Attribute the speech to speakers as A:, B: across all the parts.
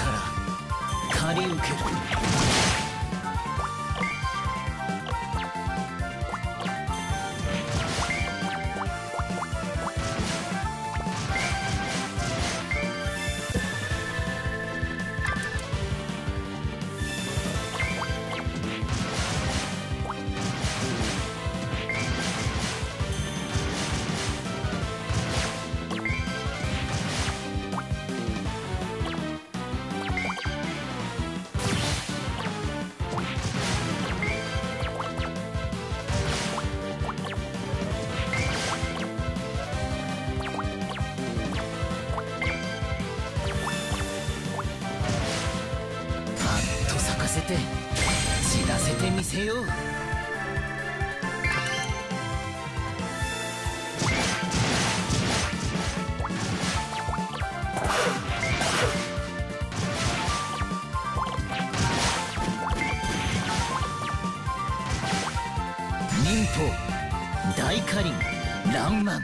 A: から借り受ける。知らせてみせよう。忍法大火輪爛漫。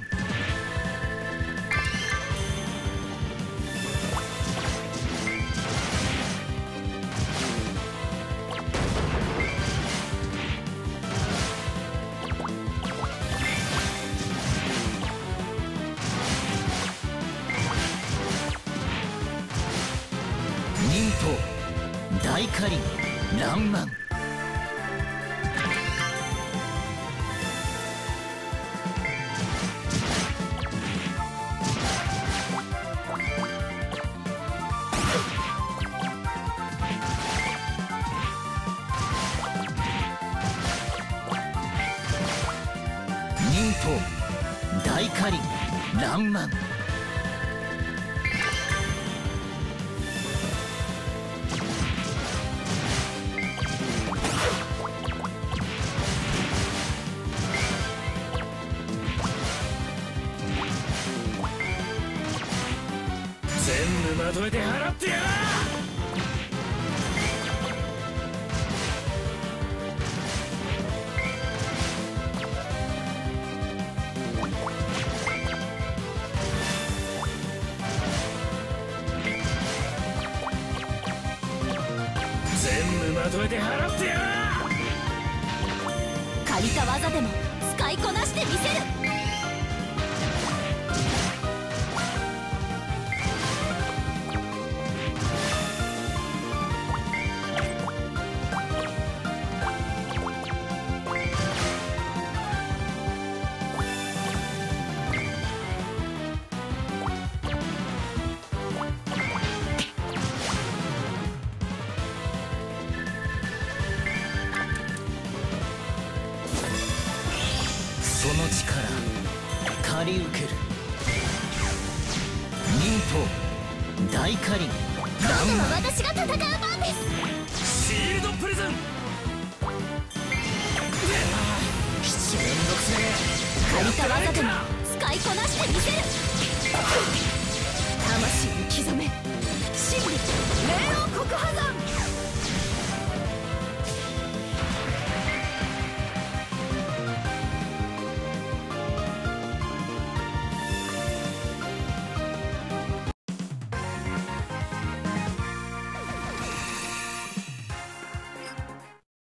A: 忍法大火輪爛漫。忍法大火輪爛漫。全部まとめて払ってやら。全部まとめて払ってやら。
B: 借りた技でも使いこなしてみせる。
A: その力借り受ける。忍法大火輪
B: 今度は私が戦う番です。
A: シールドプリズン。七面倒くせえ。
B: 借りた技でも使いこなしてみせる。魂に刻め。